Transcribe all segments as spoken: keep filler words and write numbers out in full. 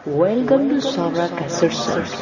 Welcome to Sabra Cassette Center.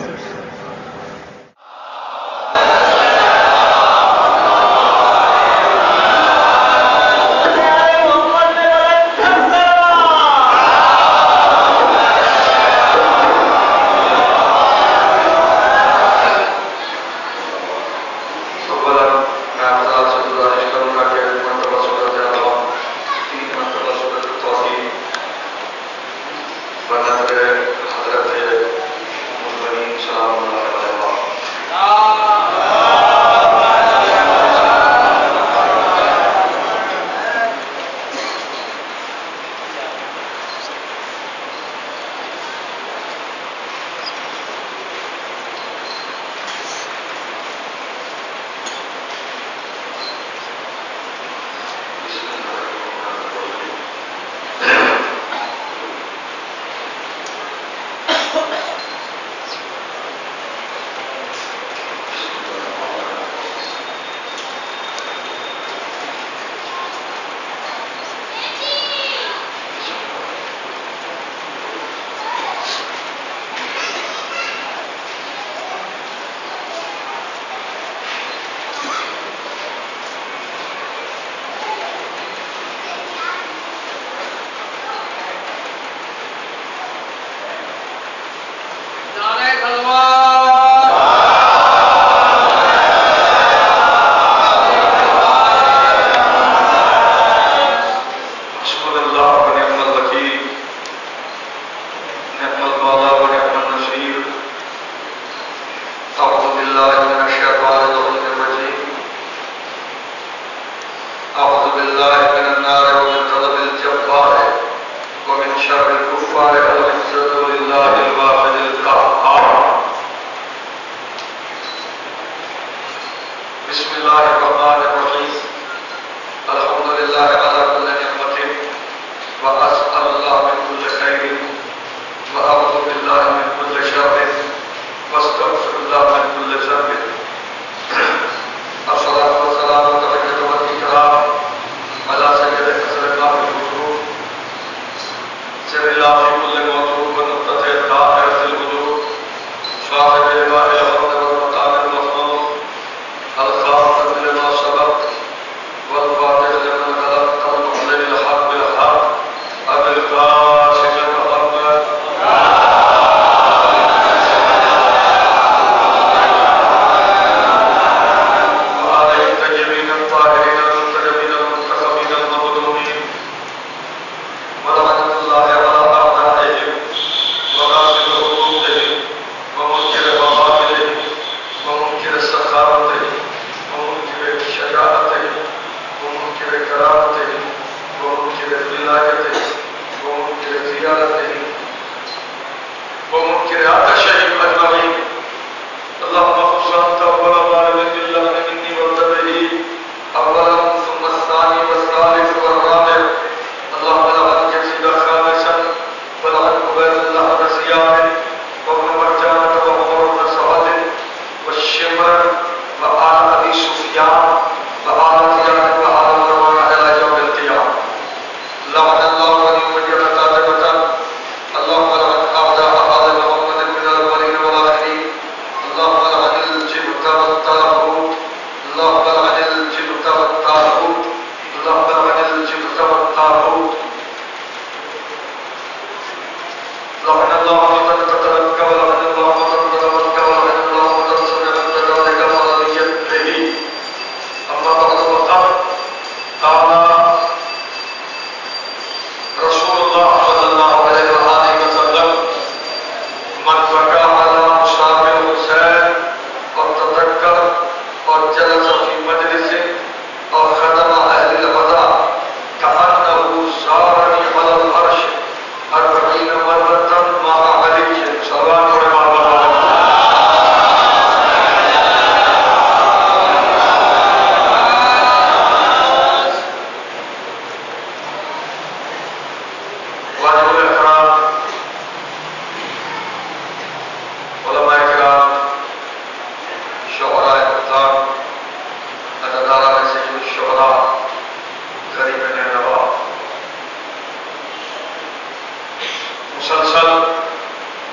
مسلسل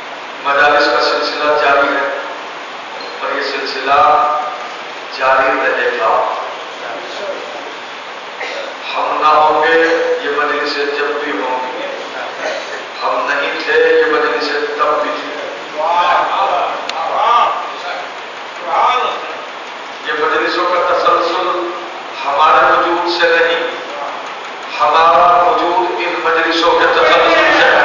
مجلسیں جب بھی ہوں گی، ہم نہیں تھے یہ مجلسیں تب بھی تھی۔ یہ مجلسوں کا تسلسل ہمارے وجود سے نہیں، ہمارا وجود ان مجلسوں کے تسلسل سے ہے۔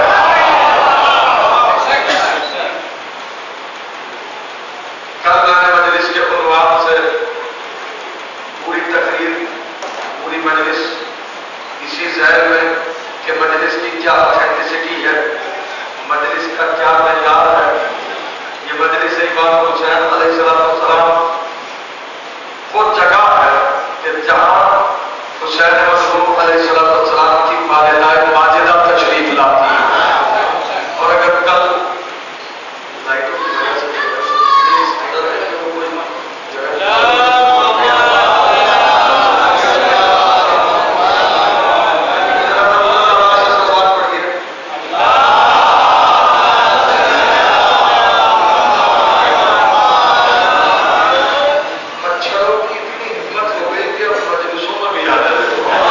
کل میں نے مجلس کے عنوان سے پوری تقریر، پوری مجلس اسی ذہن میں کہ مجلس کی کیا اتھینٹسٹی ہے، مجلس کا کیا معیار ہے۔ یہ مجلس امام حسین علیہ السلام وہ جگہ ہے کہ جہاں حسین مظلوم علیہ السلام کی والدہ ماجدہ تشریف لاتی ہے۔ اور اگر کل لائٹوں کی وجہ سے مچھروں کی اتنی ہمت ہو گئی کہ اب مجلسوں میں بھی آ جائے۔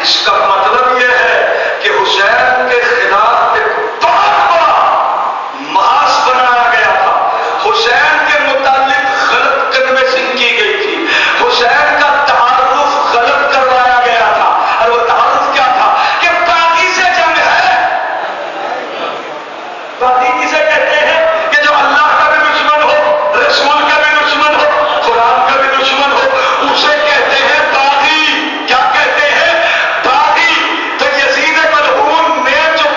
اس کا مطلب یہ ہے کہ حسین کے خلاف ایک بہت بڑا محاذ بنایا گیا تھا، حسین کے متعلق غلط کنوینسنگ کی گئی تھی، حسین کا تعارف غلط کروایا گیا تھا، اور وہ تعارف کیا تھا کہ باغی سے جنگ ہے۔ باغی کسے کہتے ہیں؟ کہ جو اللہ کا بھی دشمن ہو، رسول کا بھی دشمن ہو، قرآن کا بھی دشمن ہو، اسے کہتے ہیں باغی۔ کیا کہتے ہیں؟ باغی۔ تو یزید ملعون نے جو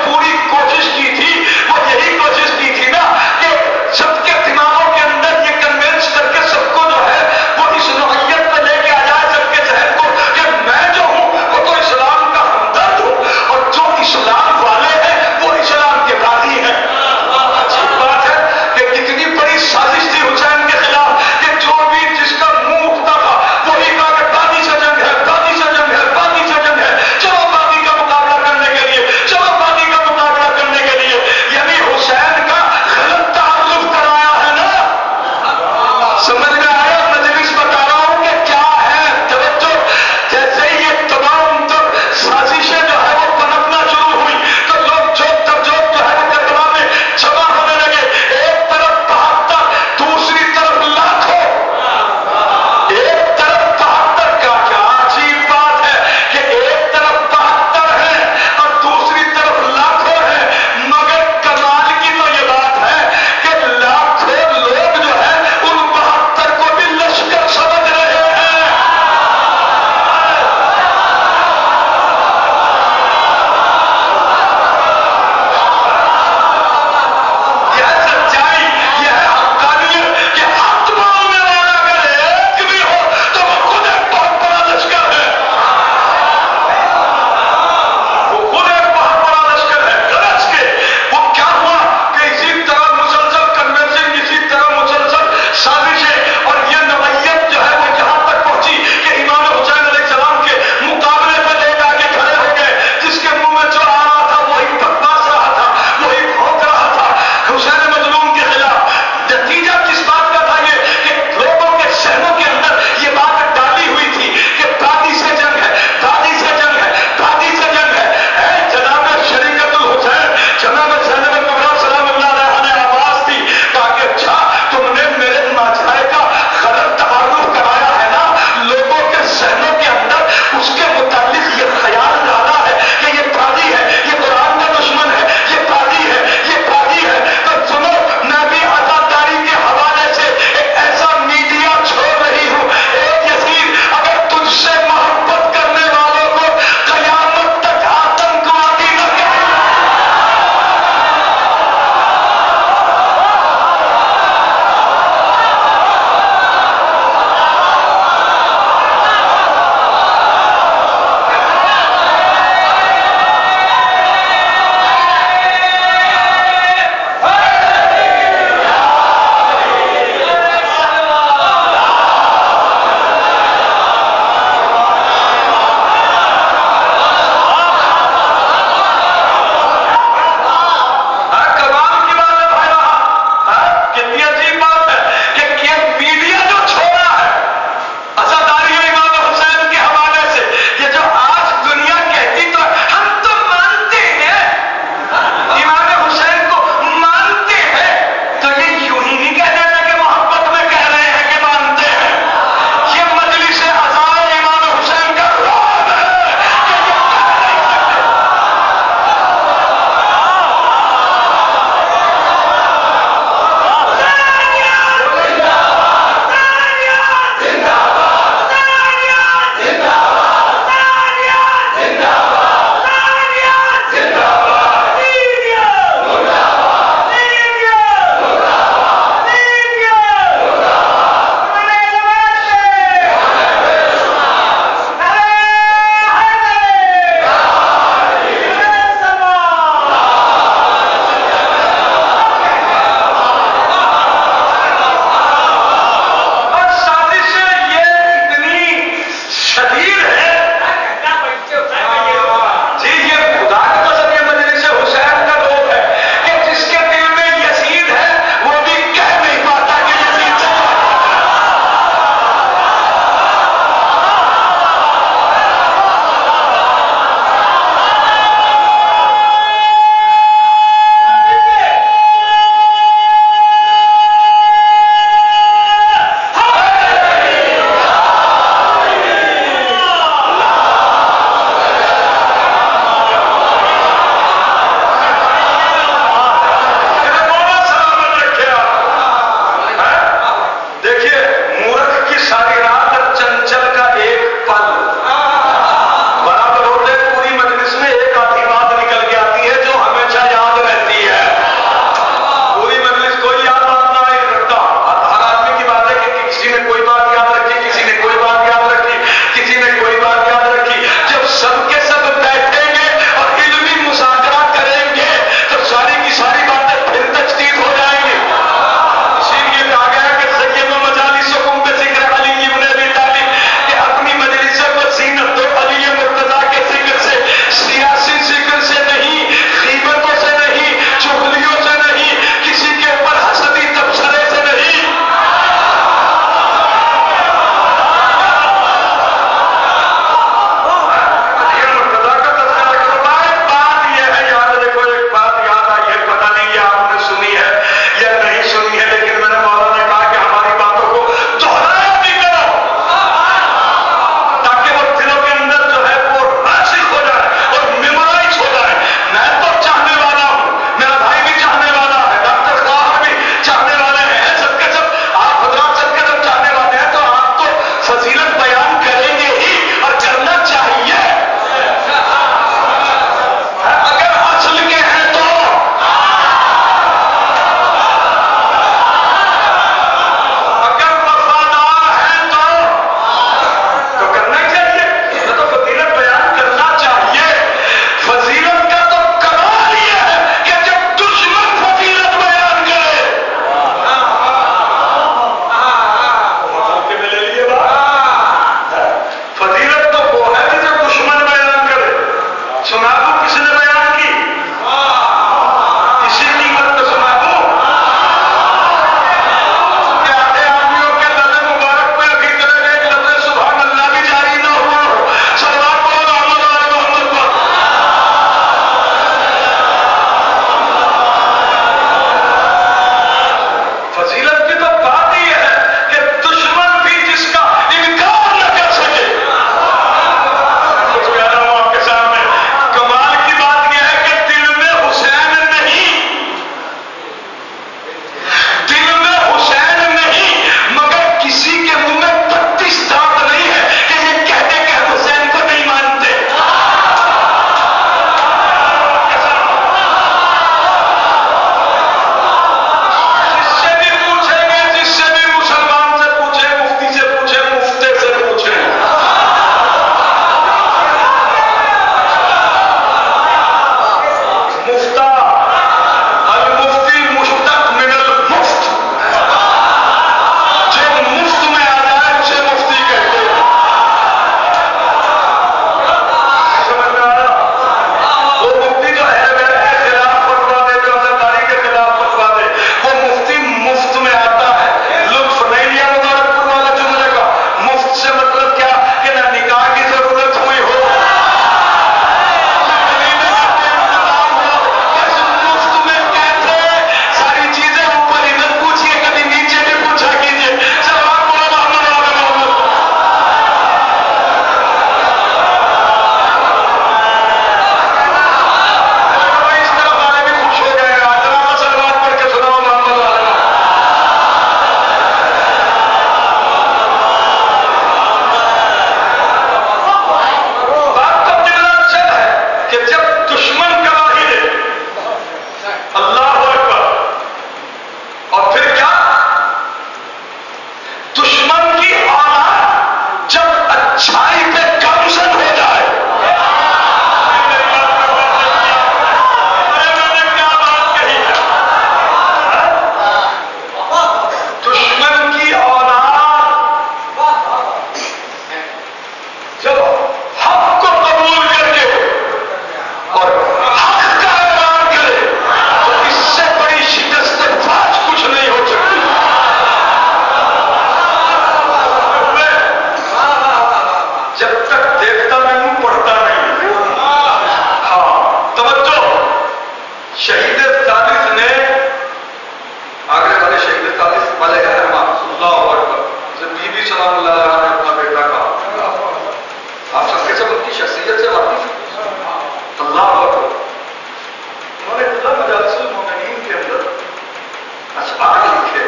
کیفیت سے واقف. اللہ اکبر. انہوں نے خدا مجالس المومنین کے اندر اشعار لکھے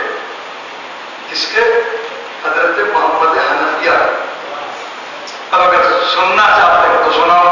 جس کے حضرت محمد حنفیہ. اب اگر سننا چاہتے ہیں تو سناؤ.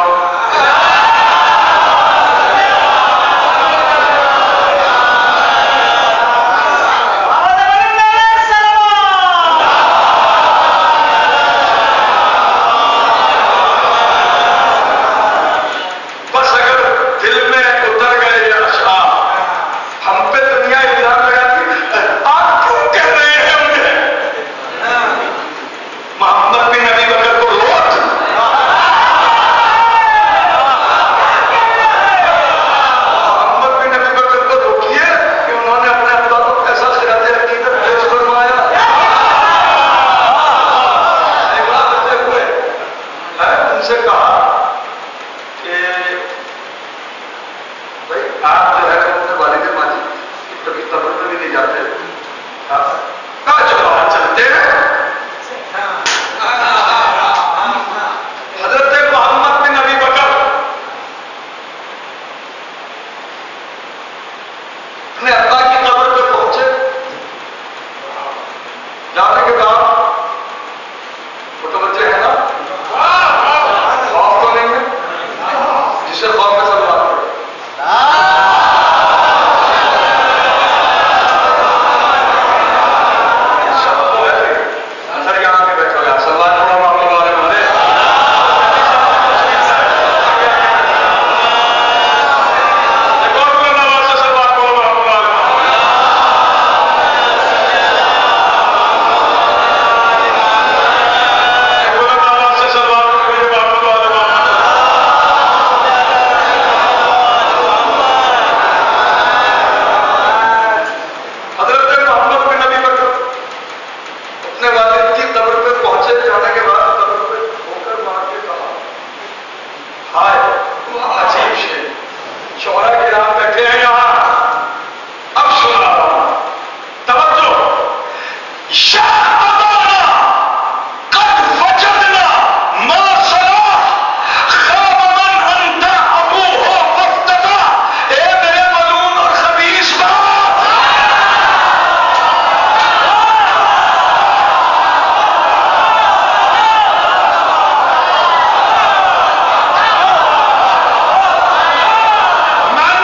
میں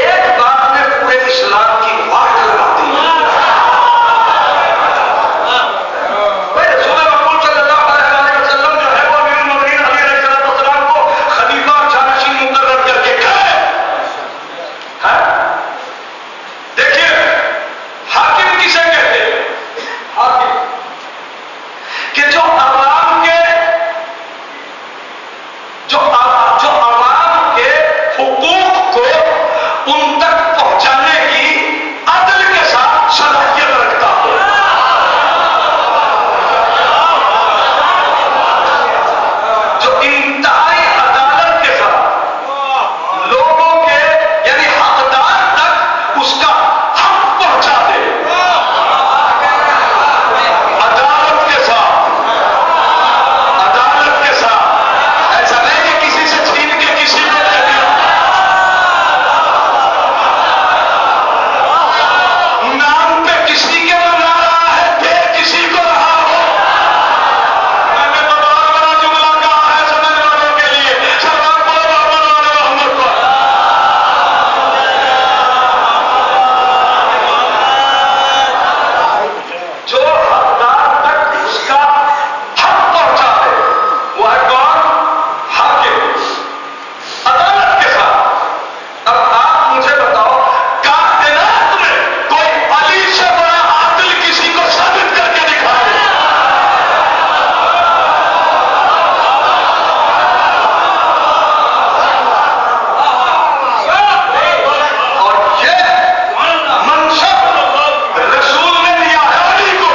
ایک بات میں پورے اسلام کی واٹ لگا دی. رسول مقبول صلی اللہ علیہ وسلم جو ہے وہ امیر المومنین علی علیہ السلام کو خلیفہ اور جانشین مقرر کر کے گئے. دیکھیے حاکم کسے کہتے ہیں؟ حاکم کہ جو عوام کے جو جو عوام کے حقوق کو ان تک پہنچانے کی عدل کے ساتھ صلاحیت رکھتا ہو. جو انتہائی عدالت کے ساتھ لوگوں کے یعنی حقدار تک اس کا حق پہنچا دے. عدالت کے ساتھ عدالت کے ساتھ ایسا نہیں کہ کسی سے چھین کے کسی کو دے دیا. نام پہ کسی کے بنا رہا ہے دے کسی کو رہا ہو. میں نے تو بہت بڑا جملہ کہا ہے سمجھ والوں کے لیے. سرکار بولو محمد والے محمد کو. جو حقدار تک اس کا حق پہنچا دے وہ ہے کون؟ حاکم. عدالت کے ساتھ. اب آپ مجھے بتاؤ کائنات میں کوئی علی سے بڑا عادل کسی کو ثابت کر کے دکھائے. اور یہ منصب رسول نے دیا ہے علی کو.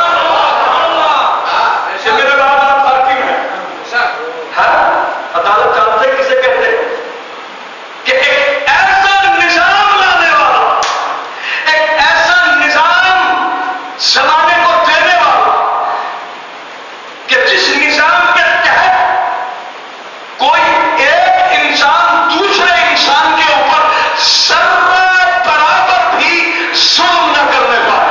یہ میرے بعد آپ حاکم ہیں. ہاں؟ عدالت جانتے ہیں کسے کہتے ہیں؟ کہ ایک ایسا نظام لانے والا, ایک ایسا نظام زمانے کو دینے والا کہ جس نظام کے تحت کوئی ایک انسان دوسرے انسان کے اوپر ذرہ برابر بھی ظلم نہ کرنے پائے.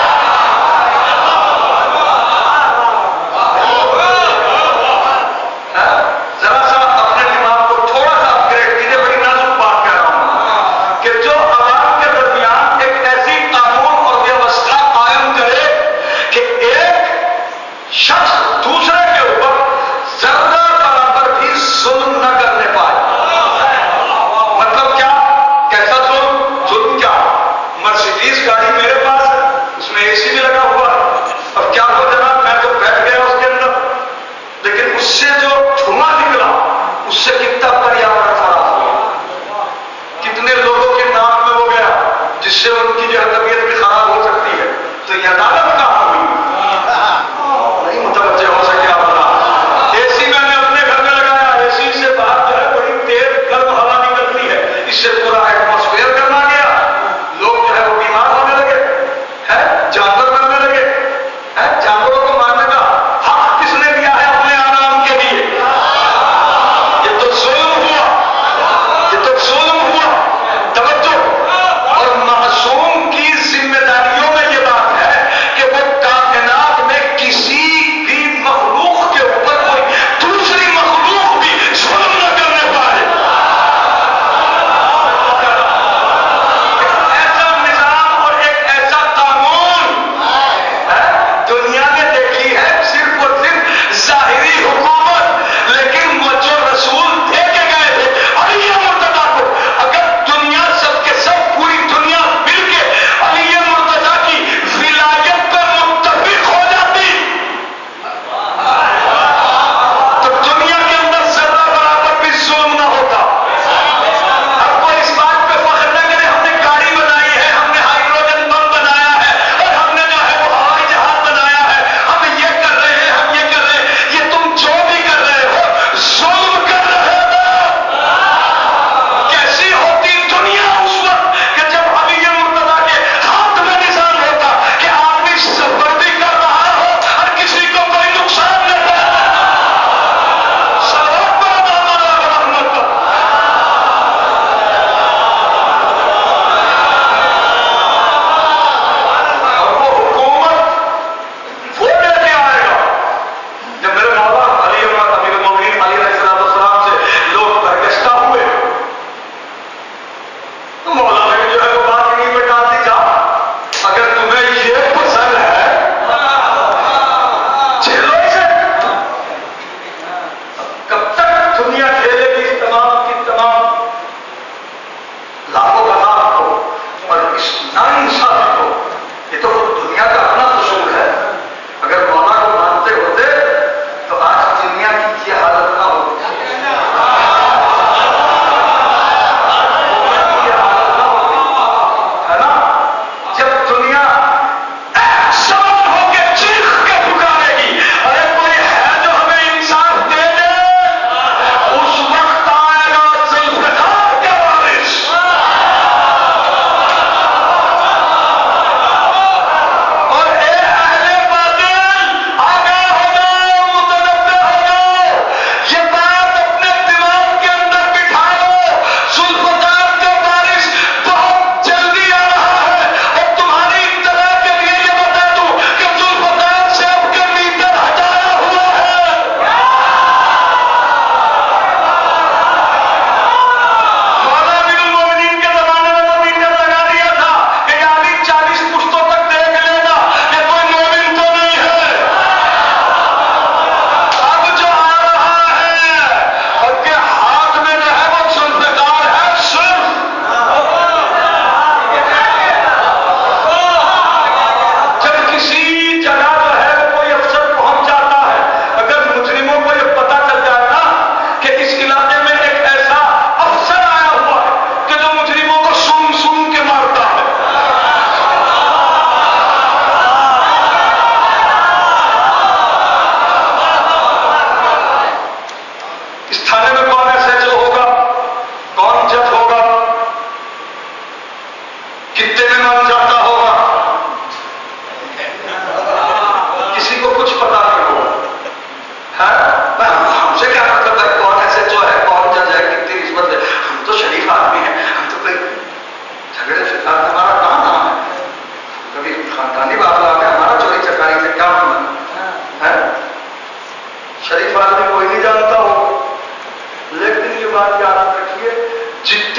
ذرا سا اپنے دماغ کو تھوڑا سا اپگریڈ کیجیے. بڑی نازک بات کہہ رہا ہوں کہ جو عوام کے درمیان ایک ایسی قانون اور ویوستھا قائم کرے کہ ایک شخص دوسرے کے اوپر ذرہ برابر بھی ظلم نہ کرنے پائے. مطلب کیا؟ کیسا ظلم؟ ظلم کیا؟ مرسیڈیز گاڑی میرے پاس ہے, اس میں اے سی بھی لگا ہوا ہے. اب کیا ہو جناب, میں تو بیٹھ گیا اس کے اندر, لیکن اس سے جو دھواں نکلا اس سے کتنا پریاورن خراب ہوا, کتنے لوگوں کے ناک میں وہ گیا جس سے ان کی جو طبیعت بھی خراب ہو سکتی ہے. تو یہ عدالت کہاں ہوئی؟ نہیں متوجہ ہو سکے آپ بتا. اے سی میں نے اپنے گھر میں لگایا, اے سی سے باہر جو ہے بڑی تیز گرم ہوا نکلتی ہے, اس سے پورا ایٹماسفیئر گرما گیا. لوگ جو ہے وہ بیمار ہونے لگے, ہے جانور مرنے لگے. ہے جانوروں کو مارنے کا حق کس نے دیا ہے اپنے آرام کے لیے؟ یہ تو ظلم ہوا, یہ تو ظلم ہوا. توجہ. اور معصوم کی ذمہ داریوں میں یہ بات ہے کہ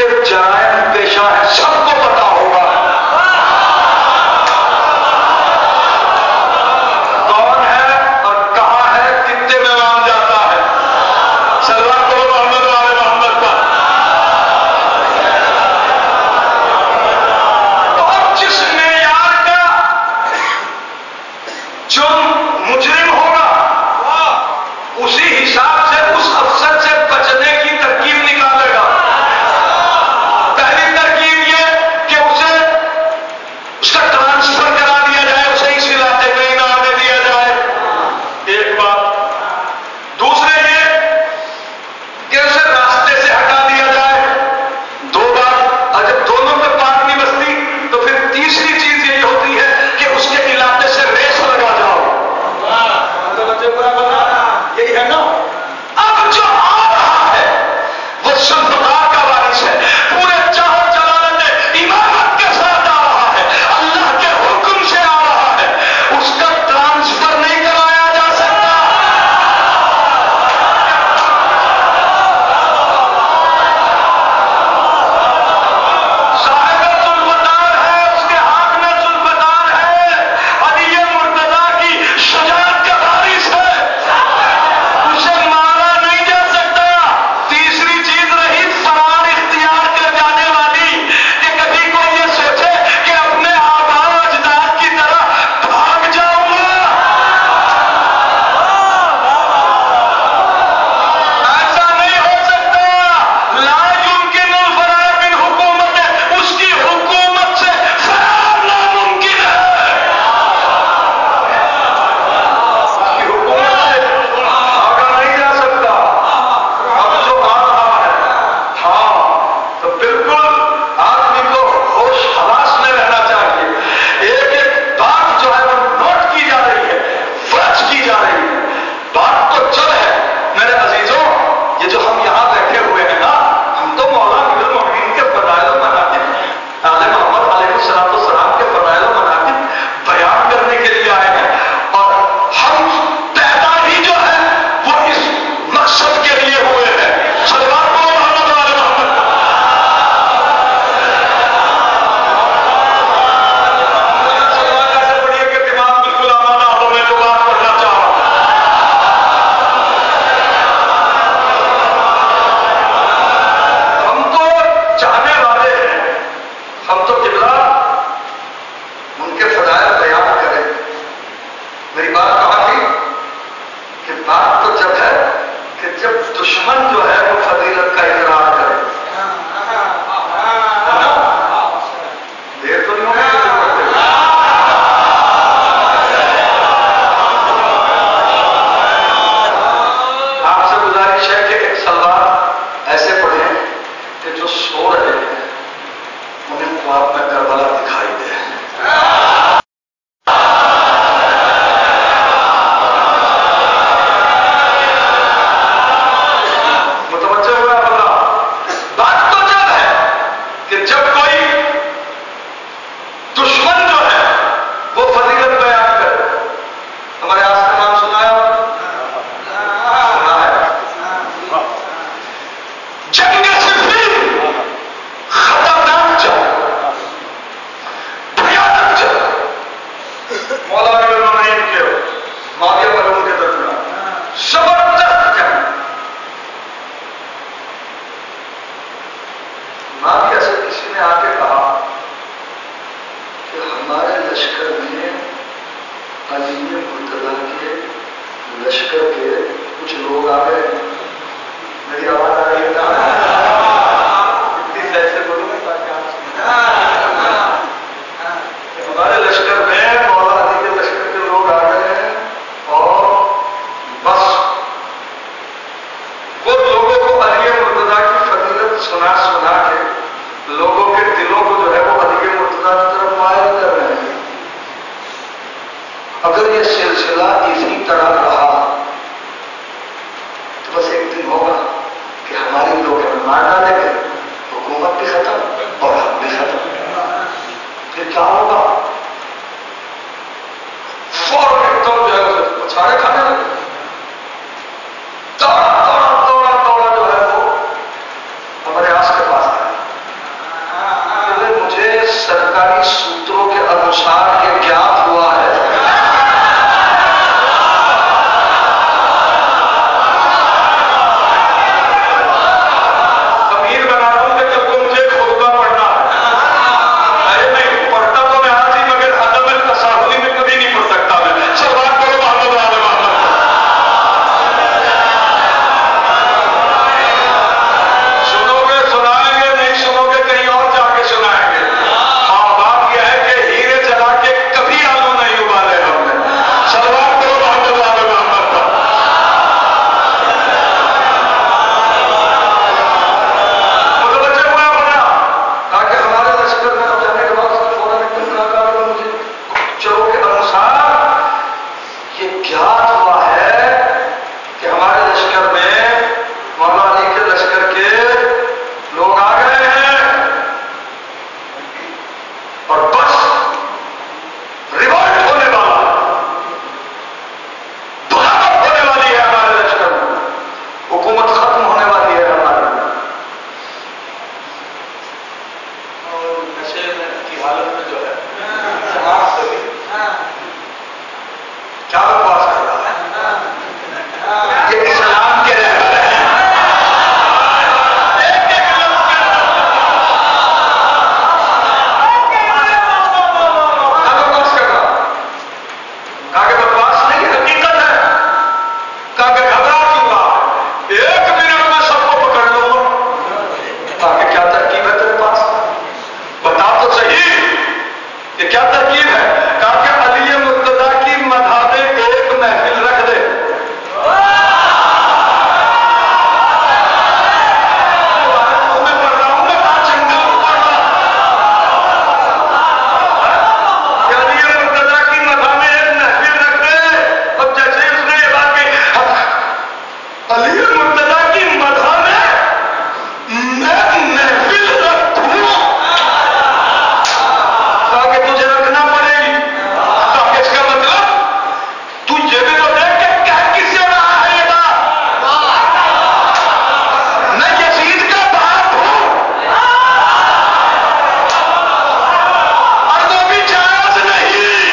جرائم پیشہ ہیں، سب کو پتا ہوگا کون ہے اور کہاں ہے، کتنے میں مان جاتا ہے۔ سلام کرو محمد والے محمد کا۔ اور جس معیار کا جو مجرم ہوگا اسی حساب سے اس افسر سے بچنے کی ترکیب نکالے گا۔ پہلی ترکیب یہ کہ اسے اس کا ٹرانسفر کرا دیا جائے، اسے اس علاقے میں ہی نہ آنے دیا جائے، ایک بات۔ دوسرے یہ کہ اسے راستے سے ہٹا دیا جائے، دو بات۔ اور جب دونوں میں بات نہیں بستی تو پھر تیسری چیز یہی ہوتی ہے کہ اس کے علاقے سے ریس لگا جاؤ۔ یہی ہے نا۔ اب جو آ رہا ہے وہ سلطنت کا وارث ہے، پورے چاہت جلالت امامت کے ساتھ آ رہا ہے، اللہ کے حکم سے آ رہا ہے، اس کا ٹرانسفر نہیں کرایا جا سکتا۔ صاحب ذوالفقار ہے، اس کے ہاتھ میں ذوالفقار ہے، علی مرتضیٰ کی شجاعت کا وارث ہے، اسے مارا نہیں جا سکتا۔ تیسری چیز رہی فرار اختیار کر جانے والی، کہ کبھی کوئی یہ سوچے کہ اپنے آبا و اجداد کی طرح بھاگ جاؤں گا، ایسا نہیں ہو سکتا۔ لا يمكن الفرار من حکومت، اس کی حکومت سے فرار ناممکن ہے۔ اس کی حکومت سے بھاگا نہیں جا سکتا۔ اب جو آ رہا ہے، ہاں تو بالکل آدمی کو ہوش حواس میں رہنا چاہیے۔ ایک ایک بات جو ہے وہ نوٹ کی جا رہی ہے، فرض کی جا رہی ہے۔ بات تو جب ہے میرے عزیزوں، یہ جو ہم یہاں بیٹھے ہوئے ہیں نا، ہم تو مولا امیر المومنین کے فضائل و مناقب، آل محمد علیہ الصلوۃ والسلام کے فضائل و مناقب بیان کرنے کے لیے آئے ہیں، اور ہم پیدا ہی جو ہے وہ اس مقصد کے لیے ہوئے ہیں۔ صلوات پڑھو محمد والے محمد کا۔ صلوات ایسے پڑھیے کہ دماغ بالکل آمادہ ہو، میں جو بات پڑھنا چاہ رہا ہوں۔ ہم تو چاہنے والے ہیں، ہم تو قبلہ ان کے فضائل بیان کریں۔ میری بات کہاں تھی کہ بات تو جب ہے کہ جب دشمن جو ہے وہ فضیلت کا اقرار کرے۔ دیر تو نہیں ہوگی کہ جو کرتے ہیں۔ آپ سے گزارش ہے کہ ایک سلوات ایسے پڑھیں کہ جو سو رہے ہیں انہیں خواب میں کربلا دکھائی دے۔ متوجہ ہوا بندہ؟ بات تو جب ہے کہ جب کوئی دشمن جو ہے وہ فضیلت بیان کرے۔ ہمارے آس کا نام سنا ہے؟ سنا ہے؟ جنگ صفین خطرناک جنگ، رسالت میں جو ہے سماج سے بھی کیا بکواس کر رہا ہے؟ یہ اسلام کے رہبر ہیں. کیا ترکیب ہے؟ کہا کہ علی مرتضیٰ کی مدح میں ایک محفل رکھ دے. میں پڑھ رہا ہوں میں پانچ انگل پڑھ رہا کہ علی مرتضیٰ کی مدح میں ایک محفل رکھ دے. اور جیسے ہی اس نے یہ بات کی علی مرتضیٰ کی مدح میں میں محفل رکھ دوں کہ تجھے رکھنا پڑے گی. تو اس کا مطلب تو یہ بھی تو دیکھ کے کہہ کس سے رہا ہے؟ یہ بات میں یزید کا باپ ہوں اور وہ بھی جائز نہیں.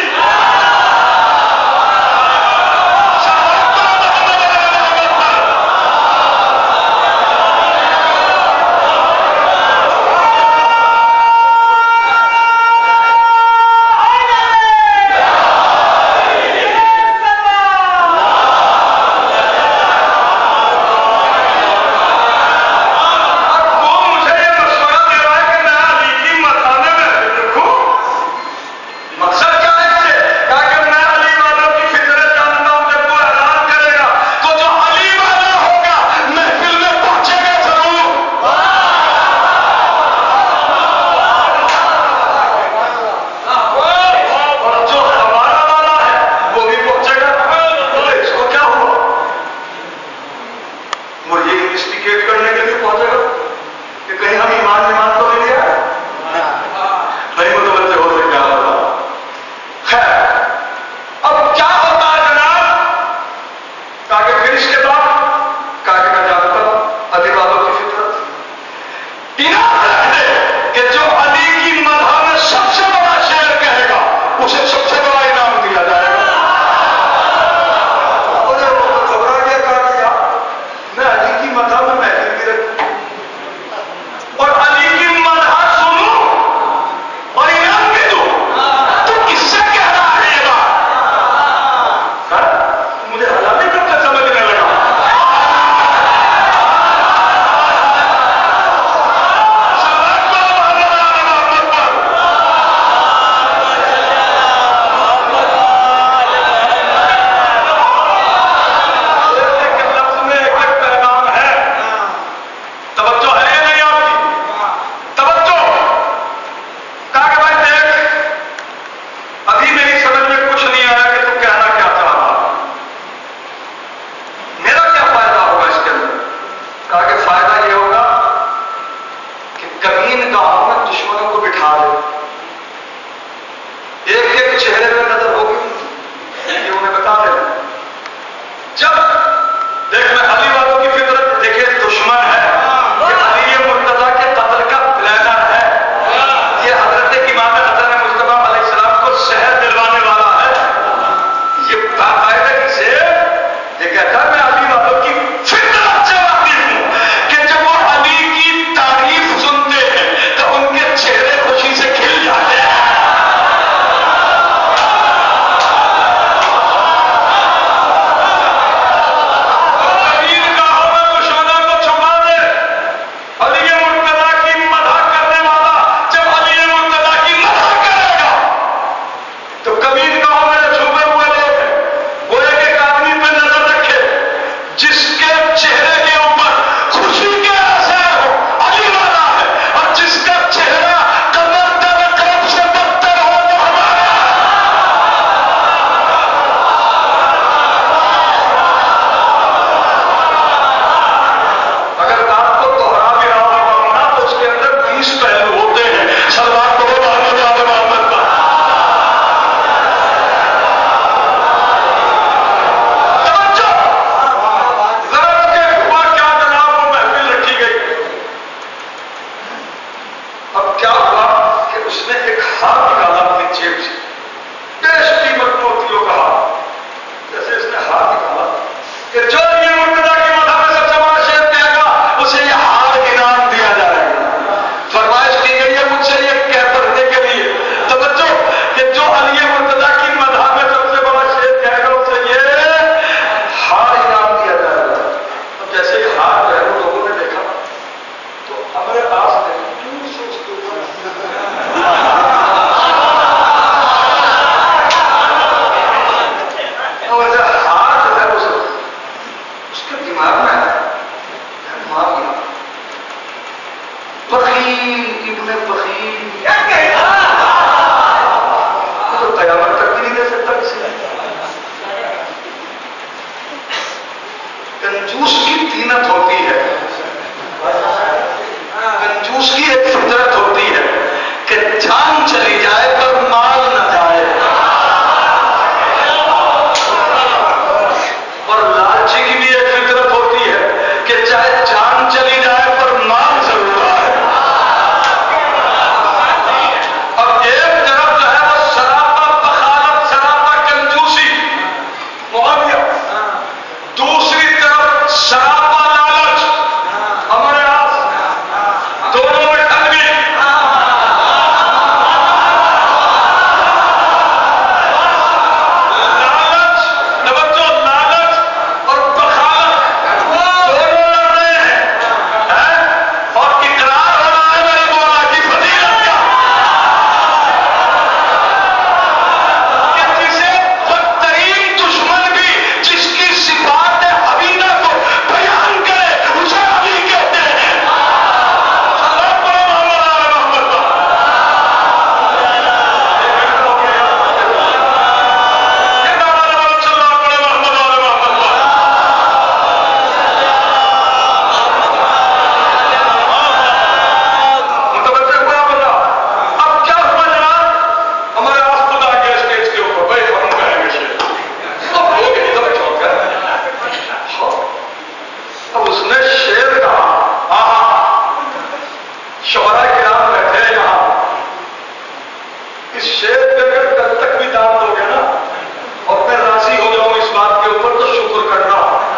اس شیر پہ اگر کل تک بھی دام دو گے نا اور میں راضی ہو جاؤں اس بات کے اوپر تو شکر کرنا.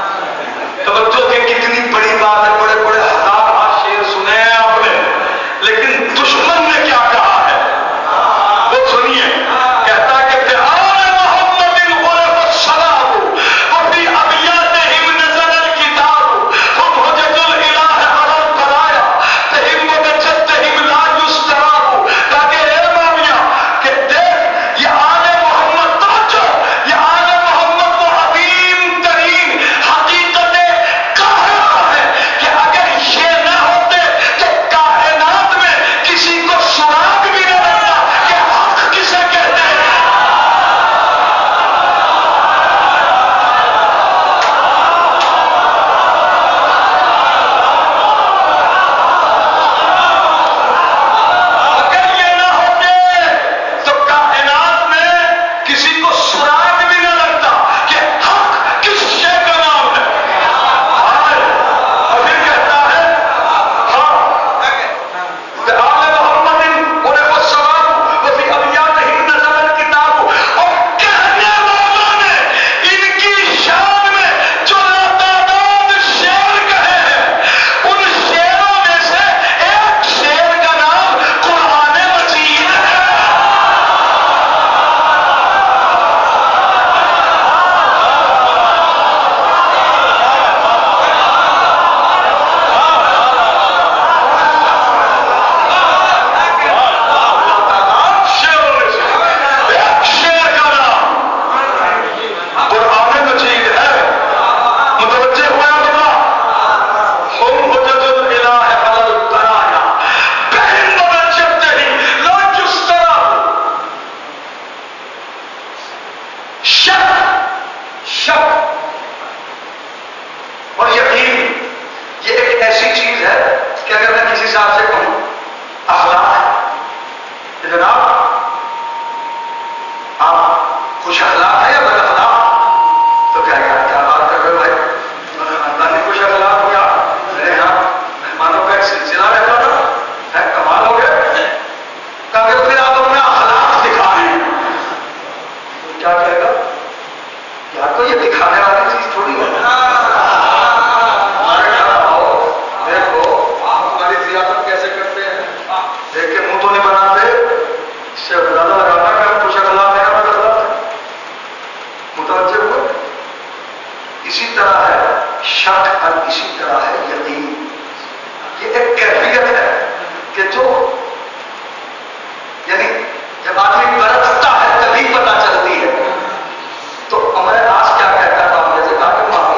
توجہ کی کتنی بڑی بات ہے. بڑے بڑے ہزار ہاتھ شیر سنے ہیں آپ نے, لیکن دشمن نے کیا کہا ہے وہ سنیے. کہتا ہے کہ تو میں آج کیا کہتا تھا, ہم نے کہا کہ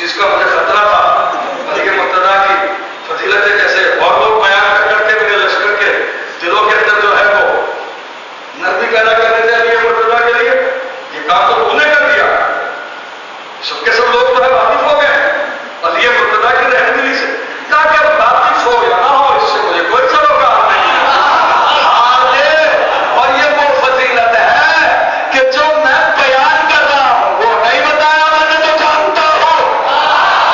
جس کا مجھے خطرہ تھا علی مرتضیٰ کی فضیلتیں کیسے اور لوگ بیان کر کر کے میرے لشکر کے دلوں کے اندر جو ہے وہ نرمی پیدا کر دیتے ہیں علی مرتضیٰ کے لیے. یہ کام تو انہوں نے کر دیا. سب کے سب لوگ جو ہے واقف ہو گئے علی مرتضیٰ کی رہنمائی سے. تاکہ اب واقف ہو یا نہ ہو اس سے مجھے کوئی سروکار نہیں. اور یہ وہ فضیلت ہے کہ جو میں بیان کر رہا ہوں وہ نہیں بتایا میں نے تو جانتا ہوں.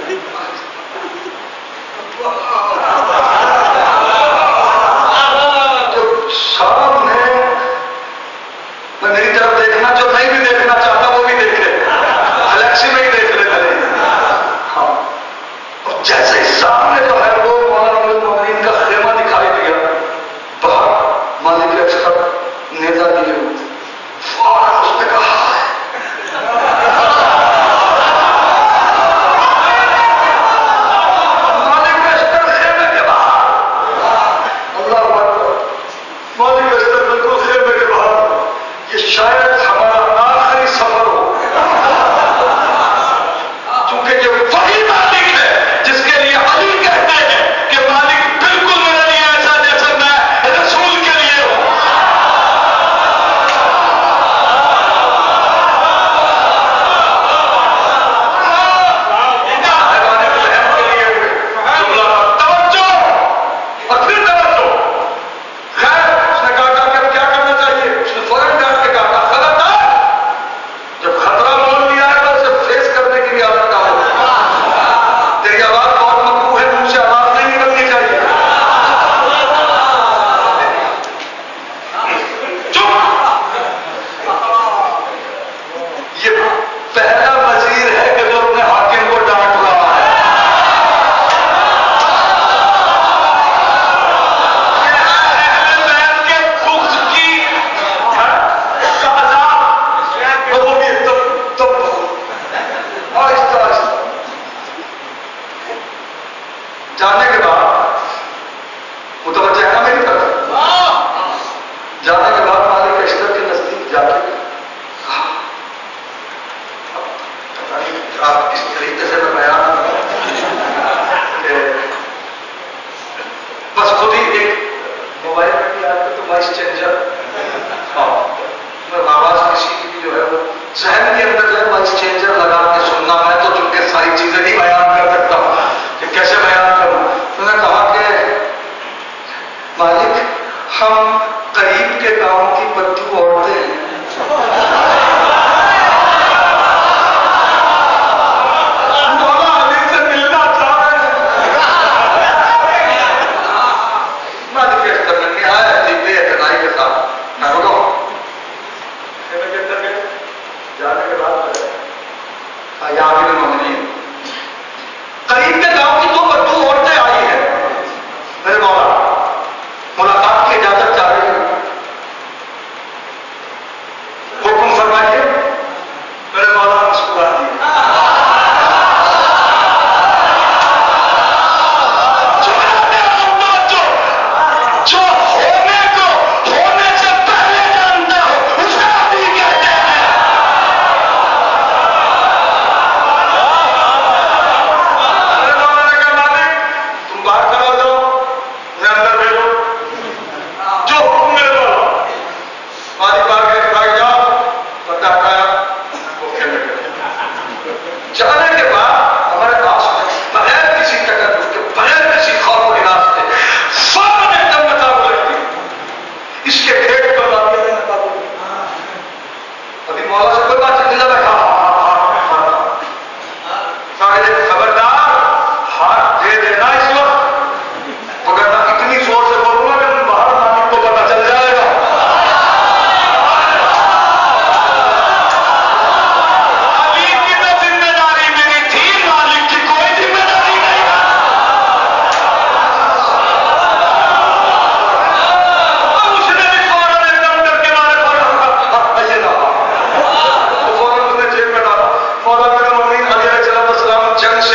سامنے میں میری طرف دیکھنا جو نہیں بھی دیکھنا چاہتا وہ بھی دیکھے، الیکشن میں ہی دیکھ لیتا ہے. ہاں اور جیسے ہی سامنے جو ہے وہ مولانا المومنین کا خیمہ دکھائی دیا، باہر مالک اکثر نیزا دیے فوراً اس نے کہا شاید ہمارا آخری سفر ہو، چونکہ یہ وہی مالک ہے جس کے لیے علی کہتے ہیں کہ مالک بالکل میرے لیے ایسا جیسا میں رسول کے لیے ہوں. توجہ اور پھر توجہ. خیر اس نے کہا کہ اب کیا کرنا چاہیے؟ اس نے فوراً ڈانٹ کے کہا خبردار، جب خطرہ مول لیا ہے تو اسے فیس کرنے کی بھی عادت کا ہو. تیری آواز بہت مکروہ ہے، منہ سے آواز نہیں نکلنی چاہیے. چپ. یہ پہلا وزیر ہے کہ جو اپنے حاکم کو ڈانٹ رہا ہے. جانے کے بعد متوجہ ہے نا میری طرف، جانے کے بعد مالک اشتر کے نزدیک جا کے کہا آپ اس طریقے سے میں بیان کہ بس خود ہی ایک موبائل میں بھی آتے تو وائس چینجر آواز کسی کی بھی جو ہے وہ ذہن کے اندر جو ہے وائس چینجر لگا کے سننا. میں تو چونکہ ساری چیزیں نہیں بیان کر سکتا کہ کیسے بیان کروں. انہوں نے کہا کہ مالک ہم قریب کے گاؤں کی بدو عورتیں ہیں، مولا علی سے ملنا چاہ رہے ہیں. مالک کے اندر میں نہایت ہی بے اعتنائی کے ساتھ میں بولو جانے کے بعد یا امیر المومنین قریب کے گاؤں کی دو بدو عورتیں آئی ہیں، میرے مولا ملاقات کی اجازت چاہ رہی ہے، حکم فرمائیے. میرے مولا مسکرا دیے. جو ہونے کو ہونے سے پہلے جانتا ہو اسے علی کہتے ہیں. میرے مولا نے کہا مالک تم باہر کرو دو میں اندر بھیجو جو حکم میرے مولا. مالک باہر کے بھاگ جاؤ پتہ ہٹایا وہ کھیلنے لگے. جانے کے بعد ہمارے پاس بغیر کسی تکلف کے بغیر کسی خوف و ہراس کے فوراً ایک دم نقاب لگتی اس کے پیٹ پر لاتے ہیں نقاب. ابھی مولا سے کوئی بات نہیں لگا خبردار ہاتھ دے دینا اس وقت، مگر نہ اتنی زور سے بولوں گا کہ باہر مالک کو پتہ چل جائے گا. علی کی تو ذمہ داری میری تھی، مالک کی کوئی ذمہ داری نہیں. اس نے بھی فوراً ایک دم ڈر کے مارے فوراً آئیے نا، فوراً اس نے جیب میں ڈالا. فوراً میرے مومنین علیہ السلام جنگ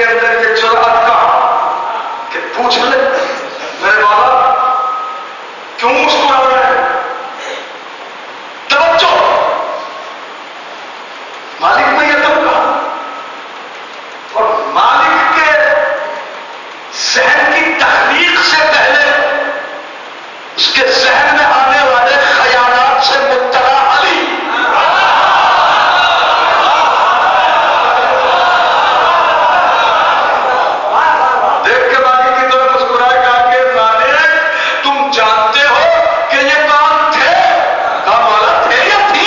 کے اندر یہ جرأت کا کہ پوچھ لے میرے مولا کیوں مسکرا رہے ہیں؟ توجہ مالک نے یہ تب کہا، اور مالک کے ذہن کی تخلیق سے پہلے اس کے ذہن میں آنے والے خیالات سے مطلع علی دیکھ کے مالک کی طرف مسکرائے کہا کہ مالک تم جانتے ہو کہ یہ کون تھے؟ کہا مولا تھے یا تھی؟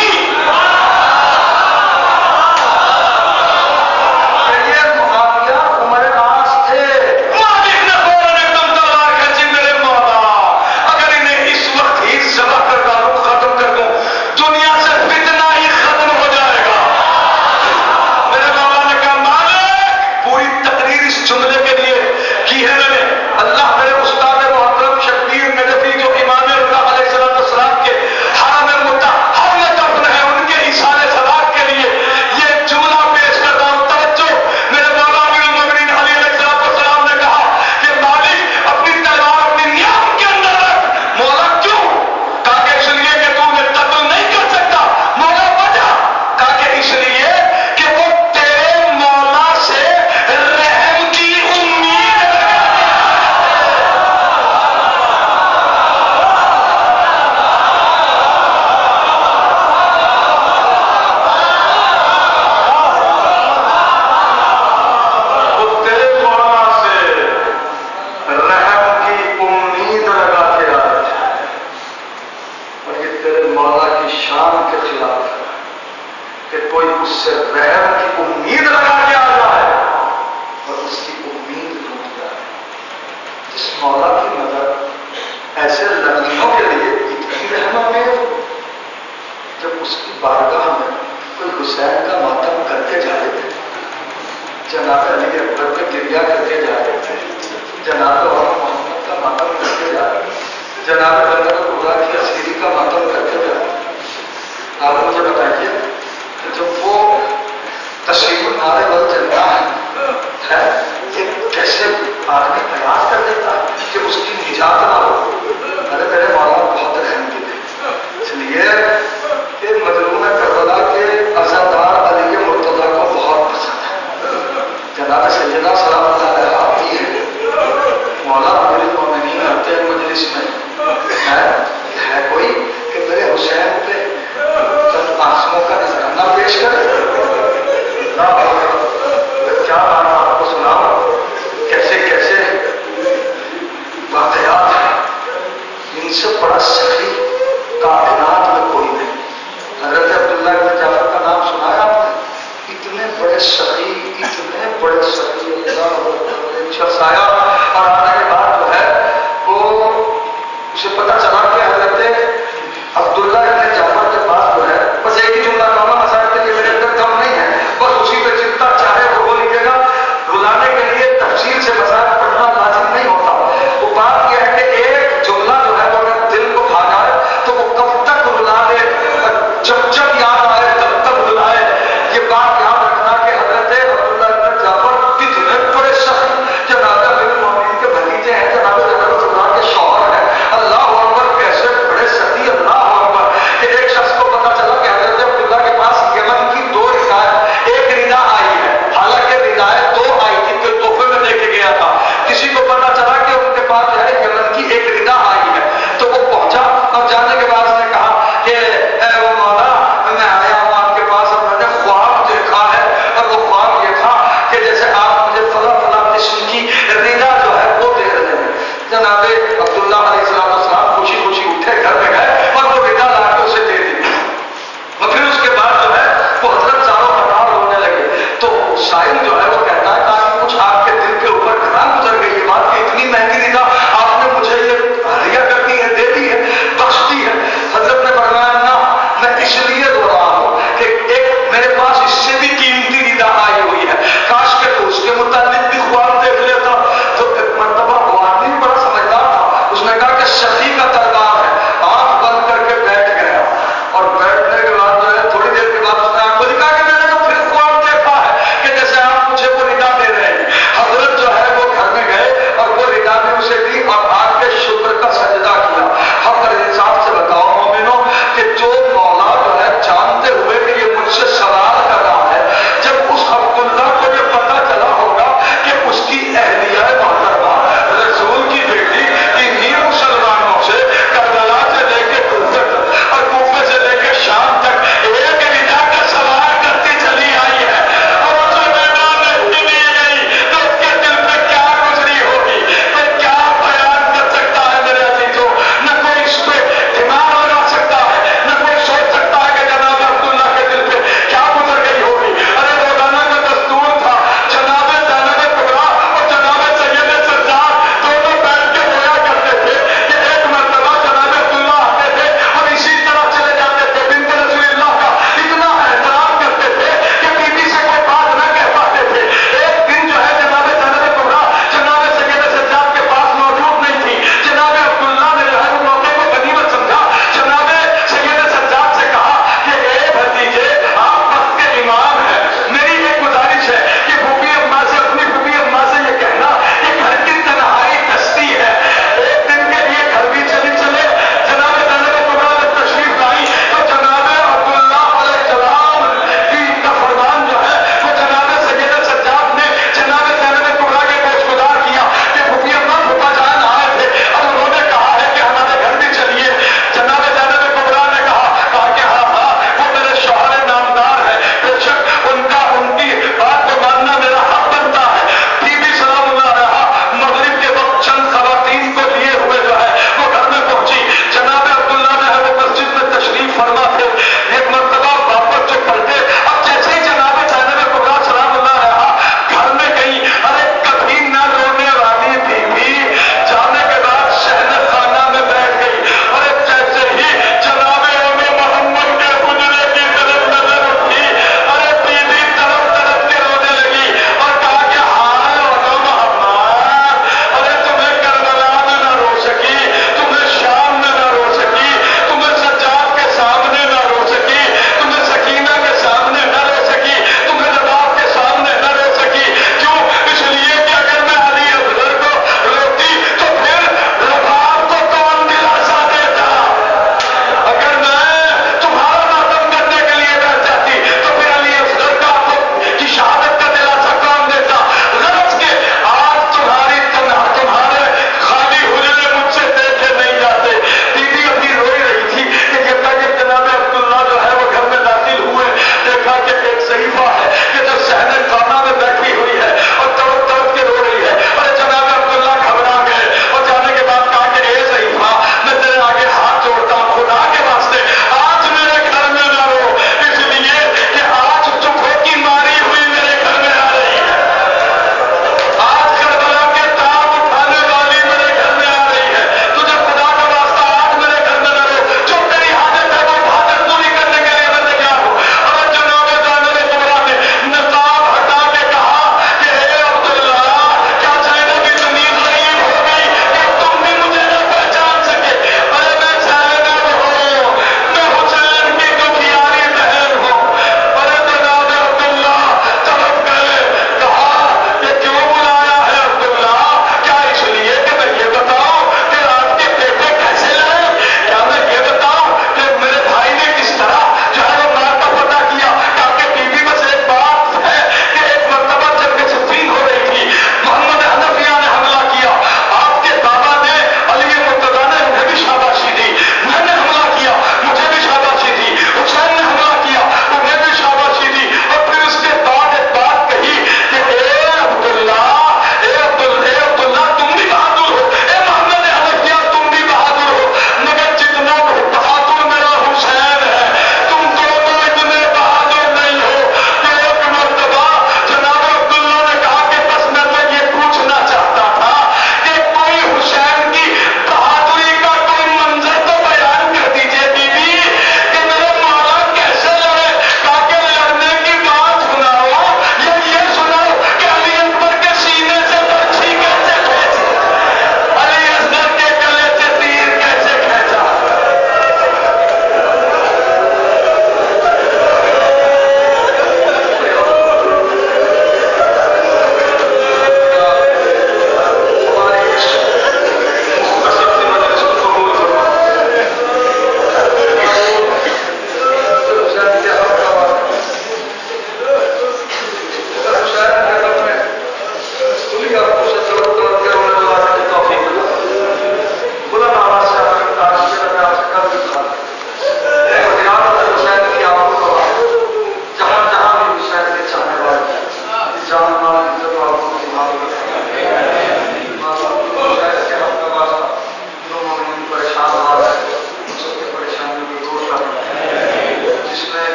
کہ یہ معاویہ عمر عاص تھے۔ مالک نے فوراً ایک دم تلوار کھینچی، میرے مولا اگر انہیں اس وقت ہی ذبح کر ڈالوں، ختم کر دوں، دنیا سے فتنہ ہی ختم ہو جائے گا۔ میرے مولا نے کہا مالک پوری تقریر اس جملے کے لیے کی ہے میں نے، اللہ میرے استاد محترم شبیر نجفی جو امام رضا علیہ السلام کے حرم مطہر میں دفن ہے ان کے ایصال ثواب کے لیے یہ جملہ پیش کرتا ہوں۔ توجہ، میرے مولا امیر المومنین علی علیہ السلام نے کہا کہ مالک اپنی تلوار اپنی نیام کے اندر رکھ۔ مولا کیوں؟ کہا کہ اس لیے کہ تو انہیں قتل نہیں کر سکتا۔ مولا وجہ؟ کہا کہ اس لیے کہ وہ تیرے مولا سے رحم کی امید لگا وہ تیرے مولا سے رحم کی امید لگا کے آئے تھے، اور یہ تیرے مولا کی شان کے خلاف ہے کہ کوئی اس سے رحم کی امید لگا کے آ جائے اور اس کی امید ٹوٹ جائے۔ جس مولا کی مدد ایسے لڑکیوں کے لیے اتنی رحمت ہے، جب اس کی بارگاہ میں کوئی حسین کا ماتم کر کے جائے، جناب علی اکبر پہ گریا کر کے جائے، جناب اور محمد کا ماتم کر کے جائے، جناب بدر خدا کی اسیری کا ماتم کر کے جائے، آپ مجھے بتائیے کہ جب وہ تشریف نارے بل چلتا ہے یہ کیسے آدمی پریاس کر دیتا ہے کہ اس کی نجات نہ ہو۔ ارے میرے مولا بہت رحم کی تھے، اس لیے کہ مظلوم کربلا کے عزادار علی مرتضیٰ کو بہت پسند ہے۔ جناب سیدنا سلام اللہ علیہ آتی ہے، مولا امیر المومنین آتے ہیں مجلس میں، ہے ہے کوئی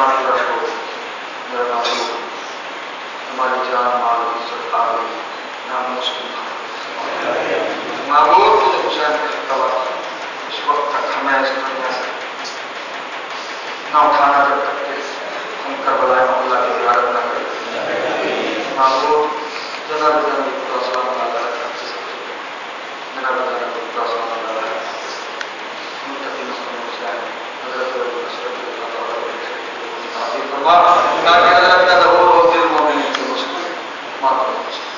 ہماری رشو میرا نام ہماری جان مال عزت آبی نام مسلم معبود مجھے حسین کا خطبہ اس وقت تک ہمیں اس دنیا سے نہ اٹھانا جب تک کہ ہم کربلا محلہ کی زیارت نہ کریں. معبود جناب جناب خدا سلام علیہ جناب جناب خدا سلام علیہ منتقی مسلم حسین حضرت نصرت اللہ تعالیٰ فرما تاکہ حضرت کا ظہور ہو دل مومنین کے مسلم ماتم.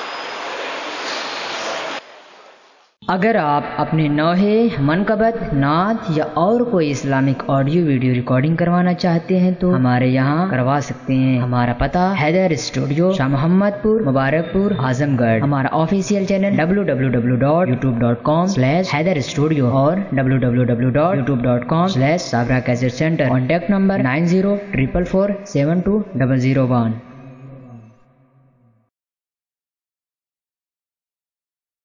اگر آپ اپنے نوحے منقبت نعت یا اور کوئی اسلامک آڈیو ویڈیو ریکارڈنگ کروانا چاہتے ہیں تو ہمارے یہاں کروا سکتے ہیں. ہمارا پتہ حیدر اسٹوڈیو شاہ محمد پور مبارک پور اعظم گڑھ. ہمارا official channel W W W dot YouTube dot com slash Haider studio اور W W W dot YouTube dot com slash Sabra cassette centre. Contact number nine zero triple four seven two double zero one.